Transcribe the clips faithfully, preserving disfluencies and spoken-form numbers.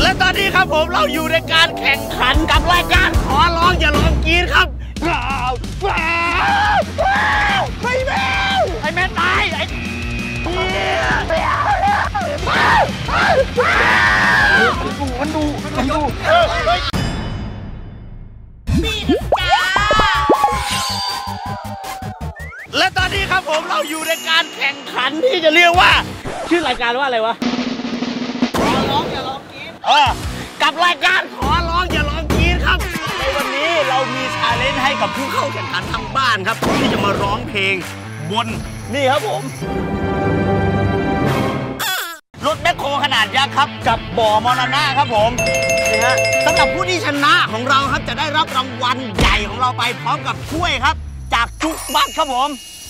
และตอนนี้ครับผมเราอยู่ในการแข่งขันกับรายการขอร้องอย่าร้องกรี๊ดครับไม่แม่ไอ้แม่ตายไอ้มันดูมันดูและตอนนี้ครับผมเราอยู่ในการแข่งขันที่จะเรียกว่าชื่อรายการว่าอะไรวะขอร้องอย่าร้องกรี๊ดเออกับรายการขอร้องอย่าร้องกรี๊ดครับในวันนี้เรามีชาเลนจ์ให้กับผู้เข้าแข่งขันทางบ้านครับที่จะมาร้องเพลงบนนี่ครับผมรถแมคโครขนาดยักษ์ครับกับบ่อมรณะครับผมนี่ฮะสำหรับผู้ที่ชนะของเราครับจะได้รับรางวัลใหญ่ของเราไปพร้อมกับถ้วยครับจากจุกบัคครับผม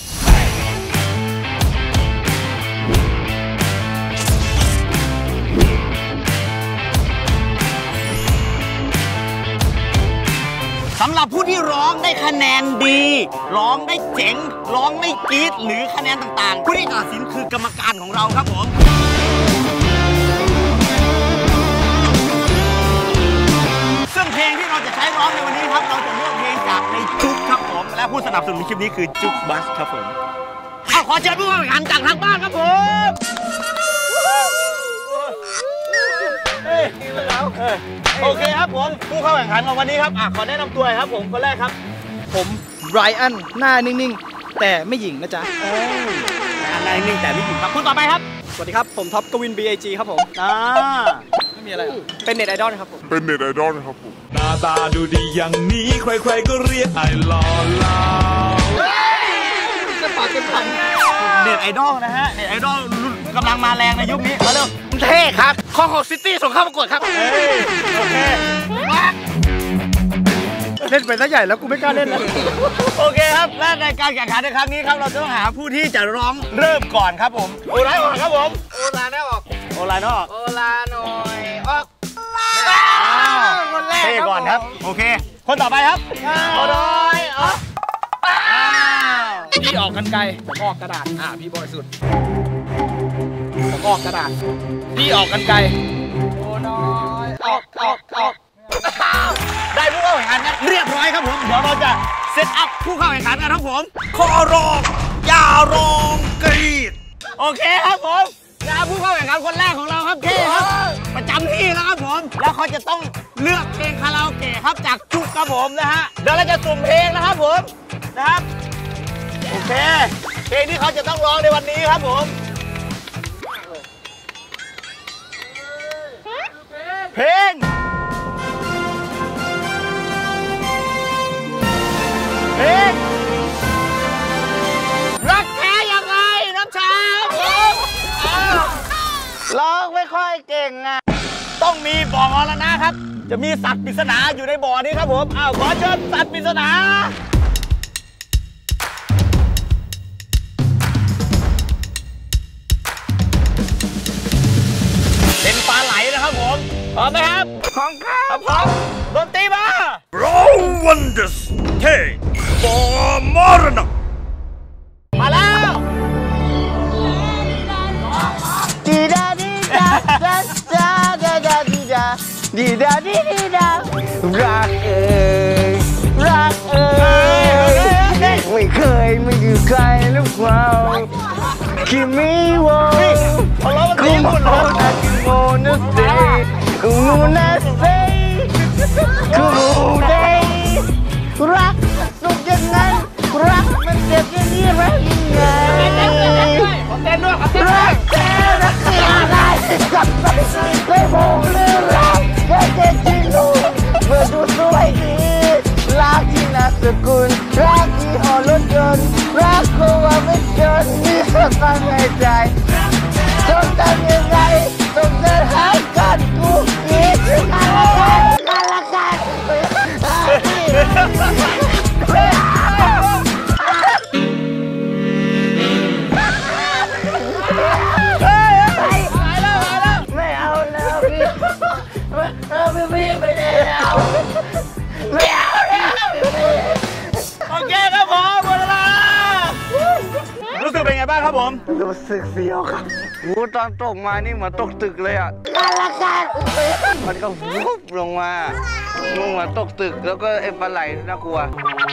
สำหรับผู้ที่ร้องได้คะแนนดีร้องได้เจ๋งร้องไม่กรี๊ดหรือคะแนนต่างๆผู้ที่ตัดสินคือกรรมการของเราครับผมซึ่งเพลงที่เราจะใช้ร้องในวันนี้ครับเราจะเลือกเพลงจากในจุกครับผมและผู้สนับสนุนคลิปนี้คือจุกบัสครับผมเอาขอเชิญผู้แข่งขันจากทางบ้านครับผมโอเคครับผมผู้เข้าแข่งขันของวันนี้ครับอ่ะขอแนะนำตัวครับผมคนแรกครับผมไบรอันหน้านิ่งๆแต่ไม่หยิ่งนะจ๊ะหน้านิ่งแต่ไม่หยิ่งครับคนต่อไปครับสวัสดีครับผมท็อปกวิน บี ไอ จี ครับผมอ่าไม่มีอะไรเป็นเน็ตไอดอลครับผมเป็นเน็ตไอดอลครับผมหน้าตาดูดีอย่างนี้ใครๆก็เรียกไอหล่อเหลาจะปากเป็นพันเน็ตไอดอลนะฮะเน็ตไอดอลกำลังมาแรงในยุคนี้มาเร็วเท่ครับคองหกซิตี้ส่งเข้าประกวดครับโอเคเล่นไปซะใหญ่แล้วกูไม่กล้าเล่นแล้วโอเคครับและในการแข่งขันในครั้งนี้ครับเราจะต้องหาผู้ที่จะร้องเริ่มก่อนครับผมโอลาออกครับผมโอลาหน้าออกโอลาหน้าออกโอลาหน่อยออกคนแรกเท่ก่อนครับโอเคคนต่อไปครับโอลอยออกพี่ออกกันไกลผมออกกระดาษอ่าพี่บอยสุดผมออกกระดาษพี่ออกกันไกลโอ้น้อยออกออกออกได้ผู้เข้าแข่งขันกันเรียบร้อยครับผมเดี๋ยวเราจะเซตอัพผู้เข้าแข่งขันกันครับผมขอร้องอย่าร้องกรี๊ดโอเคครับผมนะผู้เข้าแข่งขันคนแรกของเราครับเท่ครับประจำที่แล้วครับผมแล้วเขาจะต้องเลือกเพลงคาราโอเกะครับจากจุกครับผมนะฮะเดี๋ยวเราจะสุ่มเพลงนะครับผมนะครับโอเคเพลงที่เขาจะต้องร้องในวันนี้ครับผมเพลงเพลงรักแท้ยังไงน้ำชาผมร้องไม่ค่อยเก่งอ่ะต้องมีบ่อมรณะครับจะมีสัตว์ปริศนาอยู่ในบ่อนี้ครับผมอ้าวขอเชิญสัตว์ปริศนาเป็นปลาไหลนะครับผมพร้อมไหมครับพร้อมครับพร้อมดนตรีมา Roll Wonders เท่บ่อมรณะมาแล้วดีดาดีดาดาดาดาดาดีดาดีดาดีดีดารักเอ่ยรักเอ่ยไม่เคยไม่อยู่ใครหรือเปล่าคิมิโวคุโมโนะคิโมโนะเซคุโมโนะเซคุโมเดรักสุขอย่างนั้นรักมันเจ็บอย่างนี้รักยังไงขอเต้นด้วยขอเต้นด้วยรักแท้รักเสียอะไรกับไปไม่บอกเลยรักแค่เจ็บจริงรู้เมื่อดูสวยดีรักที่นามสกุลรักที่อ่อนล้นจนรักเขาว่าไม่จนมีสตังค์ในใจต้องทำยังไงต้องเดินหากันกูคิดถึงกันละกันกันละกันไม่เอาแล้วพี่พี่ไม่ได้แล้วไม่เอาแล้วโอเคครับผมหมดเวลารู้สึกเป็นไงบ้างครับผมรู้สึกเสียวครับหูตอนตกมานี่เหมือนตกตึกเลยอ่ะมาละกันมันก็ฟุบลงมาลงมาตกตึกแล้วก็ไอ้ปลาไหลน่ากลัว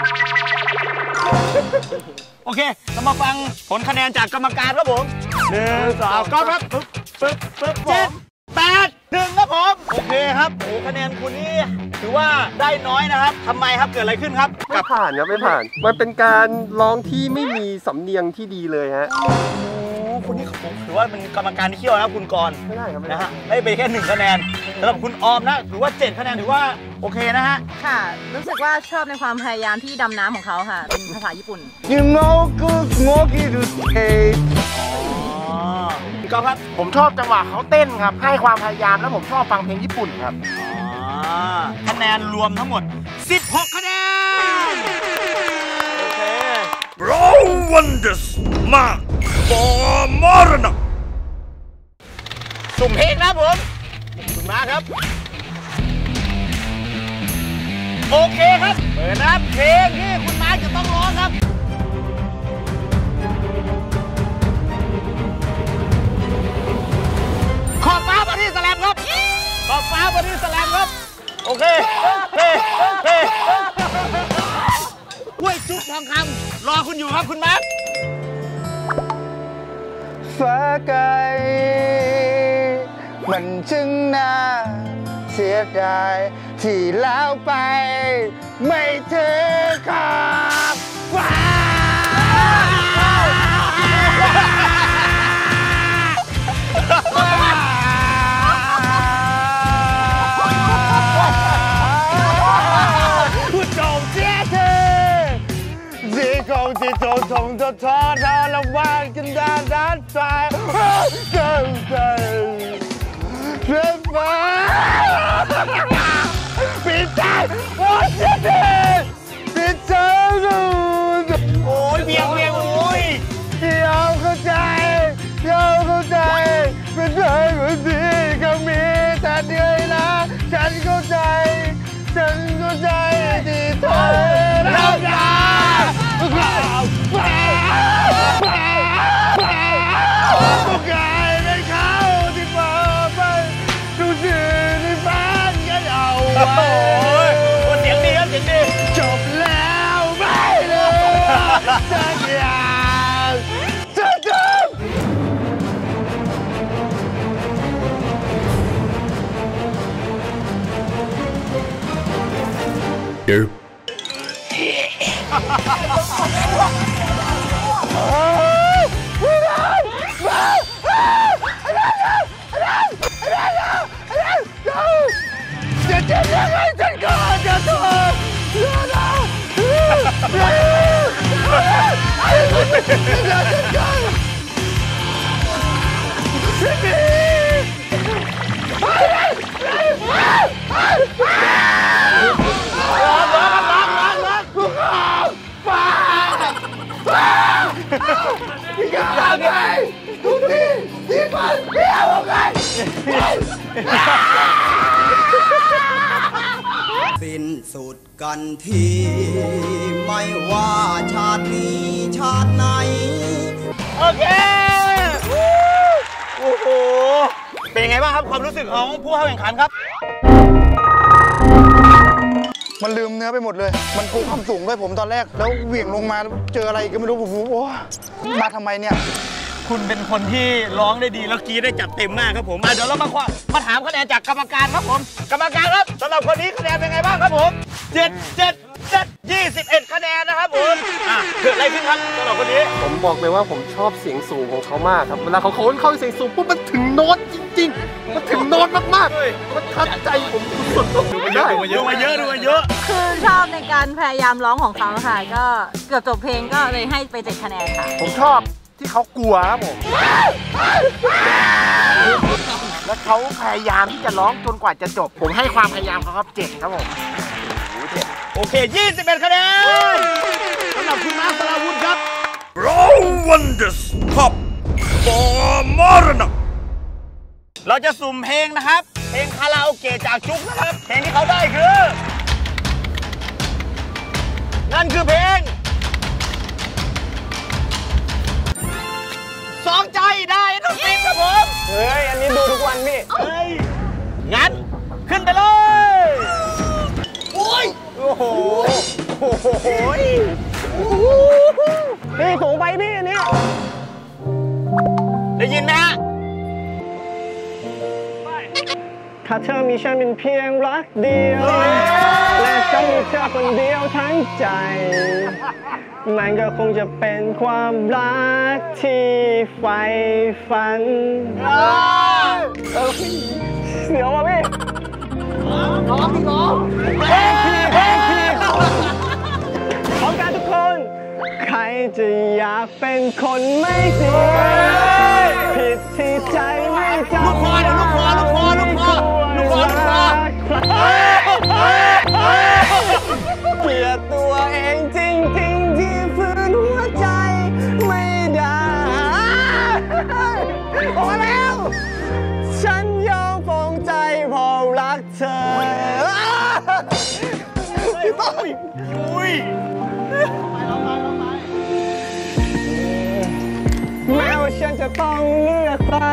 โอเคเรามาฟังผลคะแนนจากกรรมการครับผมหนึ่งสองก็ครับปึ๊บปึ๊บปึ๊บเจ็ดแปดหนึ่งครับผมโอเคครับโอ้คะแนนคุณนี่ถือว่าได้น้อยนะครับทำไมครับเกิดอะไรขึ้นครับไม่ผ่านครับไม่ผ่านมันเป็นการร้องที่ไม่มีสำเนียงที่ดีเลยฮะโอ้คุณนี่ผมถือว่าเป็นกรรมการที่เขี้ยวนะคุณกรณ์ไม่ได้ครับนะฮะได้ไปแค่หนึ่งคะแนนสำหรับคุณออมนะถือว่าเจ็ดคะแนนถือว่าโอเคนะฮะค่ะรู้สึกว่าชอบในความพยายามที่ดำน้ำของเขาค่ะเป็นภาษาญี่ปุ่นยูโง่กูโง่กี่ดูสเตย์ก็ครับผมชอบจังหวะเขาเต้นครับให้ความพยายามแล้วผมชอบฟังเพลงญี่ปุ่นครับคะแนนรวมทั้งหมดสิบหกคะแนนโอเค Brown Wonders Mark for Marana สุ่มเพลงนะผมสุ่มมาครับโอเคครับเปิดนะครับเพลงที่คุณมาร์คจะต้องร้องครับขอบฟ้าบอดี้สแลมครับขอบฟ้าบอดี้สแลมครับโอเคเฮ้เฮ้กล้วยจุ๊บทองคำรอคุณอยู่ครับคุณมาร์คฟ้าไกลมันจึงน่าเสียดายที่แล้วไปไม่ถึงขอบฟ้าผู้จงเสียเธอสีคงที่โจทงจะทอดทอดละวันกันด้านด้านใจเกินใจเพื่อนฟ้าปิดใจโอ้ยชิดปิดใจดูโอ้ยเบียงเบียงโอ้ยยอมเข้าใจยอมเข้าใจเป็นใจคนดีก็มีแต่เหนื่อยนะฉันเข้าใจฉันเข้าใจที่เธอรักกันฟ้าฟ้าฟ้าผู้กายเป็นเขาที่พอไปดูสื่อในบ้านกันเอาไว้เสียงดีครับเสียงดีจบแล้วไม่เลยสักอย่างจะจบเดี๋ยวจะจะยังไงฉันก็จะทนทุกทีที่มันเบี้ยวกันสิ้นสุดกันทีไม่ว่าชาตินี้ชาติไหนโอเคโอ้โหเป็นยังไงบ้างครับความรู้สึกของผู้เข้าแข่งขันครับมันลืมเนื้อไปหมดเลยมันปูความสูงด้วยผมตอนแรกแล้วเหวี่ยงลงมาเจออะไรก็ไม่รู้ผมโอ้มาทำไมเนี่ยคุณเป็นคนที่ร้องได้ดีแล้วกี้ได้จัดเต็มมากครับผมเดี๋ยวเรามามาถามคะแนนจากกรรมการครับผมกรรมการครับสำหรับคนนี้คะแนนเป็นไงบ้างครับผมเจ็ดเจ็ดเจ็ดยี่สิบเอ็ดคะแนนนะครับผมอ่ะเกิดอะไรขึ้นครับสำหรับคนนี้ผมบอกเลยว่าผมชอบเสียงสูงของเขามากครับเวลาเขาเขาเข้าเสียงสูงปุ๊บมันถึงโน้ตจริงๆมันถึงโน้ตมากๆมันทัดใจผมสุดๆดูมาเยอะดูมาเยอะดูมาเยอะคือชอบในการพยายามร้องของเขาค่ะก็เกือบจบเพลงก็เลยให้ไปเจ็ดคะแนนค่ะผมชอบที่เขากลัวครับผมแล้วเขาพยายามที่จะร้องจนกว่าจะจบผมให้ความพยายามเขาครับเจ็ดครับผมโอเคยี่สิบเอ็ดคะแนนสำหรับคุณมาร์ค สราวุธครับ Brown Wonders Cup for Marana เราจะสุ่มเพลงนะครับเพลงคาราโอเกะจากจุ๊กนะครับเพลงที่เขาได้คือนั่นคือเพลงสองใจได้ทุกเพลงครับผมเฮ้ยอันนี้ดูทุกวันพี่เฮ้ยงั้นขึ้นไปเลยโอ้ยโอ้โหโอ้โหพี่สูงไปพี่อันนี้ได้ยินไหมฮะถ้าเธอมีฉันเป็นเพียงรักเดียวและฉันมีเธอคนเดียวทั้งใจมันก็คงจะเป็นความรักที่ใฝ่ฝันเดี๋ยวมาพี่ร้องพี่ร้องเพลงพี่เพลงพี่พร้อมกันทุกคนใครจะอยากเป็นคนไม่ดีผิดที่ใจไม่จำลูกคอเดี๋ยวลูกคอลูกคอลูกคอลูกคอลูกคอเกลียดตัวเองจริงๆที่ฝืนหัวใจไม่ได้พอแล้ว ฉันยอมปองใจเพราะรักเธอพี่ต้อยอุ้ยแม้ว่าฉันจะต้องเลือกใคร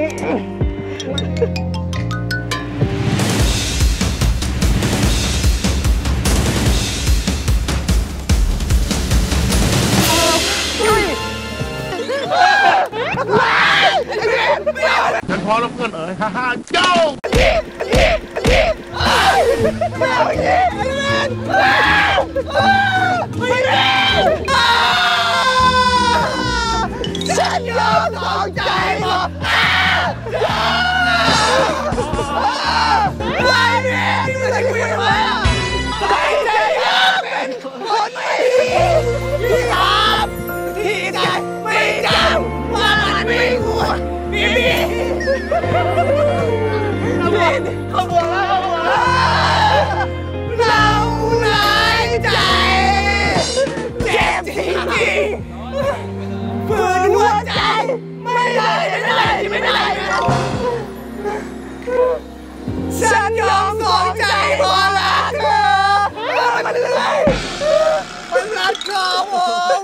ฉันพอแล้วเพื่อนเอ๋ยฮ่าฮ่าเจ้าฉันยอมสองใจหมดไม่เนี่ยไม่ได้คุยกันเลยไม่ได้อยากเป็นคนไม่ดีที่ทำที่ใจไม่จำว่ามันไม่ควรมีเขาบอกแล้วเขาบอกเราหลายใจเจ็บจริงๆฝืนหัวใจไม่ได้ไม่ได้ไม่ได้ฉันยอมสองใจพอรักเธอมันเลยมันรักเขาผม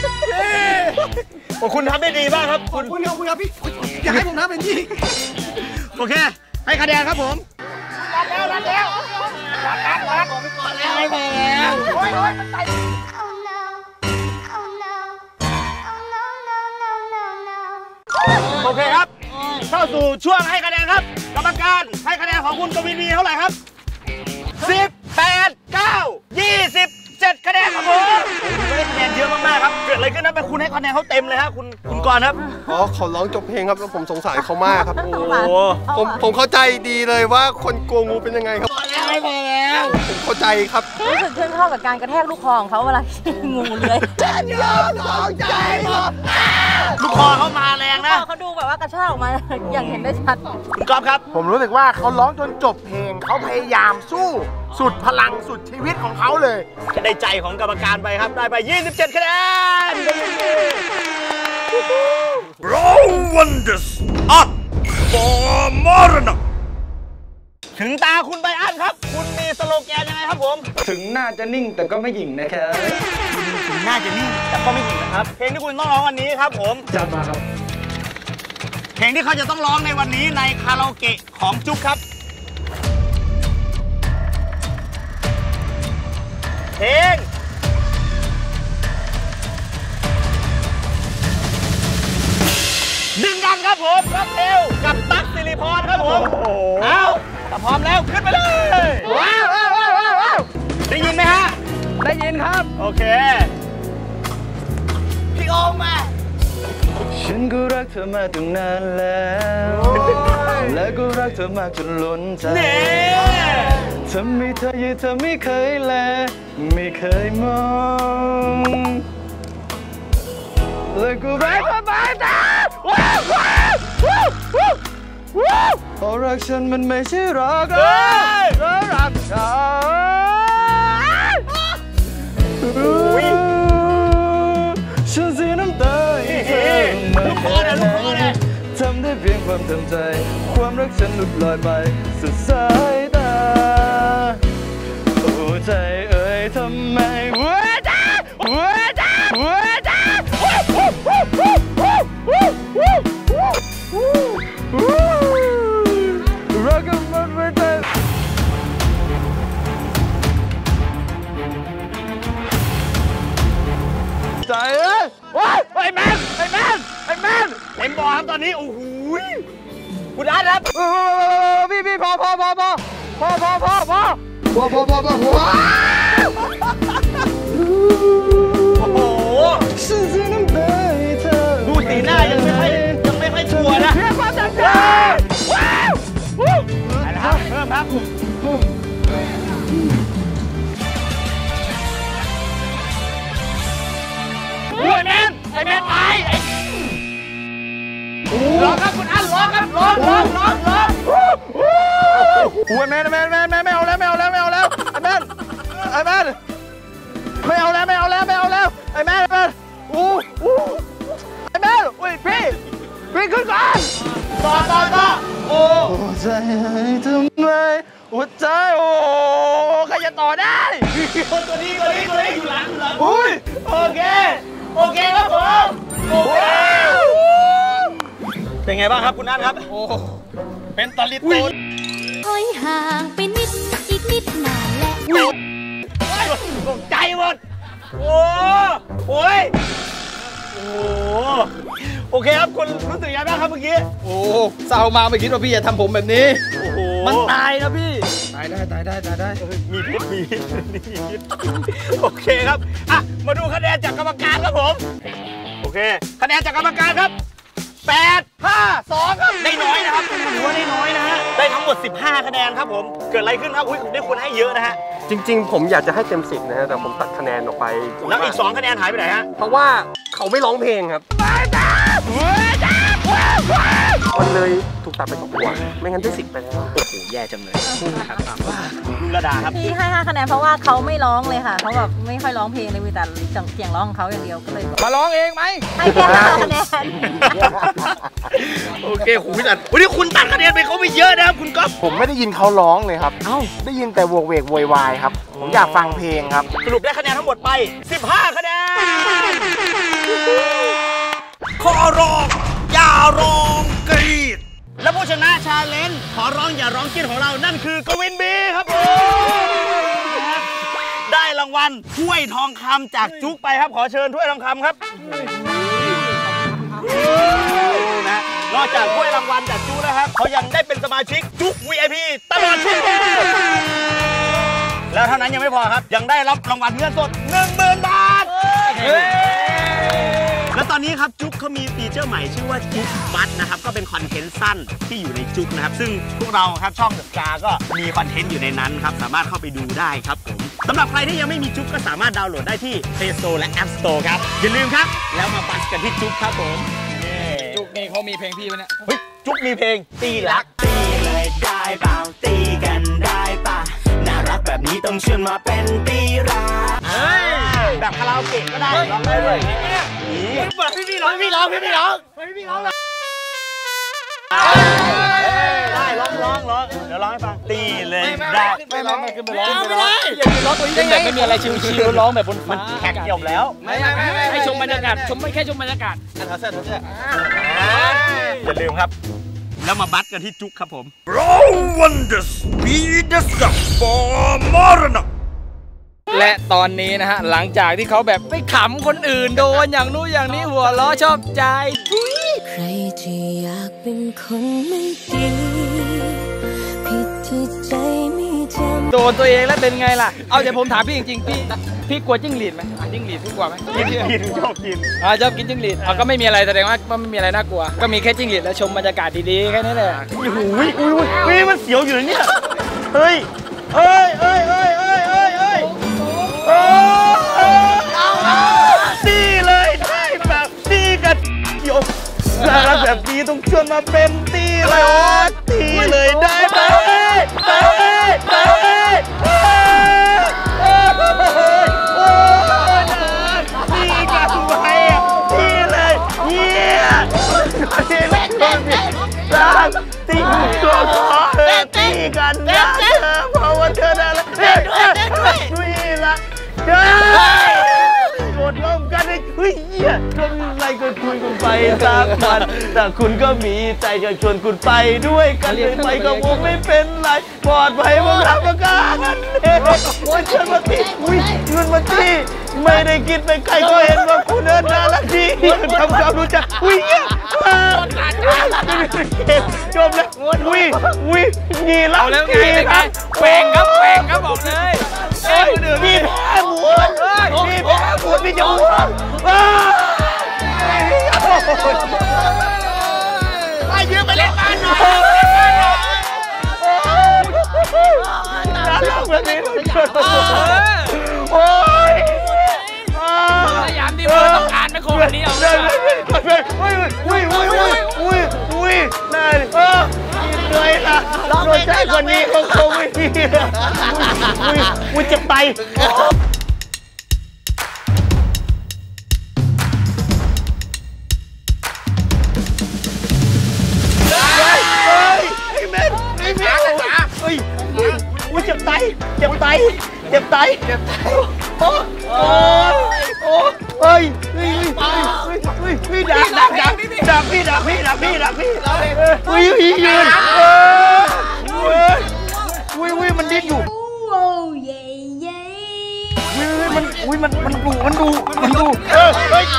คุณทำได้ดีมากครับคุณคุณครับคุณครับพี่อยากให้ผมทำเป็นที่โอเคให้คะแนนครับผมรักแล้วรักแล้วรักรักรักไปก่อนแล้วไม่พอแล้วโอ้ยโอ้ยมันไป Oh no, oh no, oh no, no, no, no, no. โอเคครับเข้าสู่ช่วงให้คะแนนครับกรรมการให้คะแนนของคุณกวินมีเท่าไหร่ครับสิบแปด เก้า ยี่สิบเจ็ดคะแนนครับผมไม่ได้คะแนนเยอะมากๆครับเกิดอะไรขึ้นนะเป็นคุณให้คะแนนเขาเต็มเลยครับคุณคุณกรณ์ครับอ๋อเขาร้องจบเพลงครับแล้วผมสงสารเขามากครับโอ้โหผมผมเข้าใจดีเลยว่าคนกลัวงูเป็นยังไงครับไม่พอแล้วผมเข้าใจครับรู้สึกชื่นชอบกับการกระแทกลูกคอของเขาเวลางูเลื้อยฉันยอมสองใจหมดลูกคอเขามาแรงนะเขาดูแบบว่ากระชากออกมาอย่างเห็นได้ชัดคุณก๊อฟครับผมรู้สึกว่าเขาร้องจนจบเพลงเขาพยายามสู้สุดพลังสุดชีวิตของเขาเลยจะได้ใจของกรรมการไปครับได้ไปยี่สิบเจ็ดคะแนน Roll Wonders Up for Marana ถึงตาคุณไบอันครับคุณมีสโลแกนยังไงครับผมถึงหน้าจะนิ่งแต่ก็ไม่หยิ่งนะครับถึงน่าจะนิ่งแต่ก็ไม่หญิงนะครับเพลงที่คุณต้องร้องวันนี้ครับผมจัดมาครับเพลงที่เขาจะต้องร้องในวันนี้ในคาราโอเกะของจุ๊บครับเพลงดึงดันครับผมครับเทลกับตั๊กสิริพรครับผมเอาถ้าพร้อมแล้วขึ้นไปเลยว้าวว้าวว้าวว้าวได้ยินไหมฮะได้ยินครับโอเคพี่โอมมาฉันก็รักเธอมาตั้งนานแล้วและก็รักเธอมากจนล้นใจเน่ทำให้เธอยืนเธอไม่เคยแลไม่เคยมองและก็รักเธอมาตาว้าวว้าวว้าวว้าวเพราะรักฉันมันไม่ใช่รักแล้วรักเธอฉันเสียน้ำตาอีกครั้งไม่เคยทำได้เพียงความทำใจความรักฉันหลุดลอยไปสุดสายตาโอ้ใจเอ่ยทำไมหัวใจหัวใจหัวใจวู้วู้วู้วู้วู้วู้วู้วู้ตอนนี้โอ้โหคุณอาร์ตครับพี่พี่พอพอพอพอพอพอพอพอพอพอพอพอพอโอ้โหดูสีหน้ายังไม่ค่อยยังไม่ค่อยชัวร์นะเพื่อความจังใจว้าวไปแล้วครับเพิ่มครับโอ้ยแมนไอแมนตายร้องครับคุณอันร้องครับร้องร้องร้องร้องโอ้ยแมนแมนแมนแมนไม่เอาแล้วไม่เอาแล้วไม่เอาแล้วไอแมนไอแมนไม่เอาแล้วไม่เอาแล้วไม่เอาแล้วไอแมนไอแมนอู้อู้ไอแมนอุ้ยพี่พี่ขึ้นก่อนต่อต่อต่อโอ้หัวใจทำไมหัวใจโอ้ใครจะต่อได้ตัวนี้ตัวนี้ตัวนี้อยู่หลังหลังอุ้ยโอเคโอเคครับผมโอเคเป็นไงบ้างครับคุณนัทครับโอ้เป็นตะลิโตนถอยห่างไปนิดอีกนิดหน่อยแหละตกใจหมดโอ้โอ้ยโอ้โอเคครับคุณรู้สึกยังไงบ้างครับเมื่อกี้โอ้เศร้ามาไม่คิดว่าพี่จะทำผมแบบนี้โอ้โหมันตายนะพี่ตายได้ตายได้ตายได้มีพิษมีพิษโอเคครับอ่ะมาดูคะแนนจากกรรมการครับผมโอเคคะแนนจากกรรมการครับแปด ห้า สองครับได้น้อยนะครับคุณถือว่าได้น้อยนะฮะได้ทั้งหมดสิบห้าคะแนนครับผมเกิดอะไรขึ้นครับอุ้ยได้คุณให้เยอะนะฮะจริงๆผมอยากจะให้เต็มสิบนะฮะแต่ผมตัดคะแนนออกไปแล้วอีกสองคะแนนหายไปไหนฮะเพราะว่าเขาไม่ร้องเพลงครับมันเลยถูกตัดไปสองตัวไม่งั้นได้สิบไปแล้วโอ้โหแย่จังเลยครับลุงระดาครับที่ให้ห้าคะแนนเพราะว่าเขาไม่ร้องเลยค่ะเขาแบบไม่ค่อยร้องเพลงเลยมีแต่เสียงร้องของเขาอย่างเดียวก็เลยมาร้องเองไหมให้แค่ห้าคะแนนโอเคคุณตัดวันนี้คุณตัดคะแนนไปเขาไม่เยอะนะครับคุณก๊อฟผมไม่ได้ยินเขาร้องเลยครับเอ้าได้ยินแต่โวกเวกโวยวายครับผมอยากฟังเพลงครับสรุปได้คะแนนทั้งหมดไปสิบห้าคะแนนขอร้องอย่าร้องกรีดและผู้ชนะชาเลนจ์ขอร้องอย่าร้องกรีดของเรานั่นคือกวินบีครับผมได้รางวัลถ้วยทองคำจากจุ๊กไปครับขอเชิญถ้วยทองคำครับนะนอกจากถ้วยรางวัลจากจุ๊กนะครับเขายังได้เป็นสมาชิกจุ๊ก วี ไอ พี ตลอดชีวิตแล้วเท่านั้นยังไม่พอครับยังได้รับรางวัลเงินสด หนึ่งหมื่น บาทและตอนนี้ครับจุ๊กเขามีฟีเจอร์ใหม่ชื่อว่าจุ๊กบัตนะครับก็เป็นคอนเทนต์สั้นที่อยู่ในจุ๊กนะครับซึ่งพวกเราครับช่องเดอะสกาก็มีคอนเทนต์อยู่ในนั้นครับสามารถเข้าไปดูได้ครับผมสำหรับใครที่ยังไม่มีจุ๊กก็สามารถดาวน์โหลดได้ที่ Play Store และ App Store ครับอย่าลืมครับแล้วมาบัสกันที่จุ๊กครับผมจุ๊กนี่เขามีเพลงพี่ไหมเนี่ยเฮ้ยจุ๊กมีเพลงตีรักตีเลยได้เปล่าตีกันได้ป่ะน่ารักแบบนี้ต้องเชิญมาเป็นตีรักแบบคาราโอเกะก็ได้ร้องได้เลยเปิดพี่พี่ร้องพี่ร้องพี่พี่ร้องพี่พี่ร้องได้ร้องร้องร้องเดี๋ยวร้องให้ฟังตีเลยได้ไม่ไม่ไม่คือร้องไม่ได้อย่าร้องตัวนี้ได้ไงไม่มีอะไรชิวๆร้องแบบบนฟ้าแขกจบแล้วไม่ไม่ไม่ให้ชมบรรยากาศชมไม่แค่ชมบรรยากาศอันท้าเสื้อท้าเสื้ออย่าลืมครับแล้วมาบัตกันที่จุ๊กครับผม Brown Wonders be the stuff for Marana และตอนนี้นะฮะหลังจากที่เขาแบบไปขำคนอื่นโดนอย่างนู้นอย่างนี้หัวล้อชอบใจใครที่อยากเป็นคนไม่ดีผิดที่ใจไม่จำโดนตัวเองแล้วเป็นไงล่ะเอาเดี๋ยวผมถามพี่จริงๆพี่พี่กลัวจิ้งหรีดไหมจิ้งหรีดพี่กลัวไหมกินชอบกินอ่าชอบกินจิ้งหรีดเอาก็ไม่มีอะไรแสดงว่าไม่มีอะไรน่ากลัวก็มีแค่จิ้งหรีดและชมบรรยากาศดีๆแค่นี้แหละอุ้ยอุ้ยอุ้ยมันเสียวอยู่เลยเนี่ยเฮ้ยเฮ้ยเฮ้ยเฮ้ยเฮ้ยเฮ้ยเฮ้ยตีเลยได้แบบตีกันโยกน่ารักแบบนี้ต้องชวนมาเป็นตีเลยโอ้ตีเลยได้ไหมได้ไหมได้ไหมโอ้ยตีกันไปอ่ะตีเลยเยี่ยตีเลยรักตีตัวขอตีกันนะเธอเพราะว่าเธอได้แล้วนี่ละเฮ้ยกดร่วมกันเลยเฮ้ยเยี่ยก็มีอะไรก็คุยกันไปสักวันแต่คุณก็มีใจจะชวนคุณไปด้วยกันเลยไปก็คงไม่เป็นไรปลอดภัยว่ารับประกันเองโอ้ยเชิญมาตีอุ้ยเชิญมาตีไม่ได้คิดไปใครก็เห็นว่าคุณเดินน่ารักดีทำความรู้จักอุ้ยเยี่ยจมแล้วอุ้ยอุ้ยนี่แล้วเอาแล้วไงเป็นไงแหวงครับแหวงครับบอกเลยเอ้ยพี่แพ้หมุนพี่แพ้หมุนพี่จะหมุนไปยืมไปเล่นบ้านหน่อยน่ารักแบบนี้โอ้ยพยายามที่เบอร์ต้องการไม่คงแบบนี้เอาเลยอุ้ยอุ้ยอุ้ยอุ้ยอุ้ยอุ้ยน่าเออเหนื่อยละโดนใจคนนี้เขาคงไม่ดีอุ้ยอุ้ยจะไปอุ้ยเจ็บไตเจ็บไตเจ็บไตเจ็บไตโอ้โอ้โอ้เฮ้ยเฮ้ยเฮ้ยเฮ้ยเฮ้ยเฮ้ยดักดักดักดักพี่ดักพี่ดักพี่ดักพี่เฮ้ยเฮ้ยยืนเฮ้ยเฮ้ยเฮ้ยมันดิ้นอยู่เฮ้ยมันอุ้ยมันมันดูมันดูมันดูเฮ้ย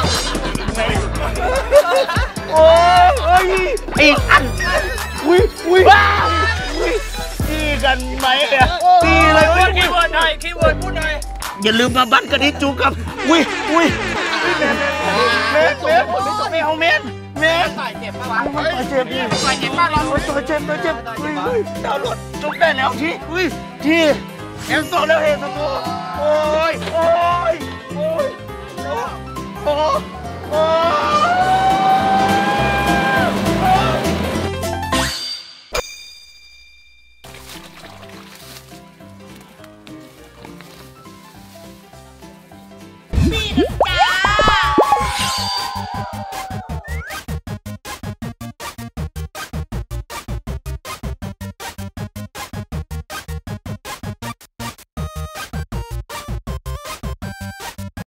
โอ้ยอีกอันอุ้ยอุ้ยตีกันไหมอ่ะตีเลยคีย์เวิร์ดหน่อยคีย์เวิร์ดพูดหน่อยอย่าลืมมาบัตรกันที่จูกับอุ้ยอุ้ยเมนเมนไม่เอาเมนเมนต่อยเจ็บปะวะต่อยเจ็บดิต่อยเจ็บมากเราต่อยเจ็บต่อยเจ็บอุ้ยอุ้ยดาวหลดจุกได้แล้วทีอุ้ยทีเอ็มโซ่แล้วเอ็มโซ่โอ้ยโอ้ยโอ้ยโอ้ยโอ้